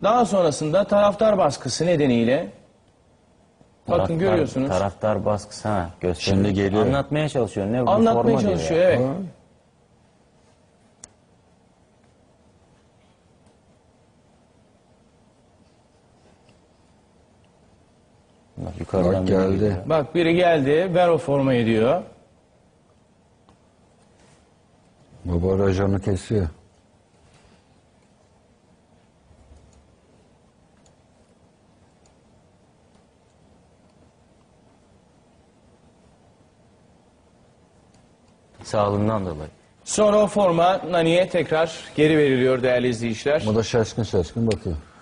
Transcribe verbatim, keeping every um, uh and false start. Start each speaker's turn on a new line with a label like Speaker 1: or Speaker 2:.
Speaker 1: Daha sonrasında taraftar baskısı nedeniyle bakın
Speaker 2: Taraftar-
Speaker 1: görüyorsunuz.
Speaker 2: Taraftar baskısı ha gösteriyor.
Speaker 3: Şimdi geliyor.
Speaker 2: Anlatmaya çalışıyor. Ne bu
Speaker 1: Anlatmaya
Speaker 2: forma diyor
Speaker 1: çalışıyor
Speaker 2: ya.
Speaker 1: evet.
Speaker 3: Ha.
Speaker 2: Bak, yukarıdan
Speaker 3: Bak
Speaker 2: biri
Speaker 3: geldi.
Speaker 2: geliyor.
Speaker 1: Bak biri geldi, ver o formayı diyor.
Speaker 3: Baba rajanı kesiyor.
Speaker 2: Sağlığından dolayı.
Speaker 1: Sonra o forma Nani'ye tekrar geri veriliyor değerli izleyiciler.
Speaker 3: O da şaşkın şaşkın bakıyor.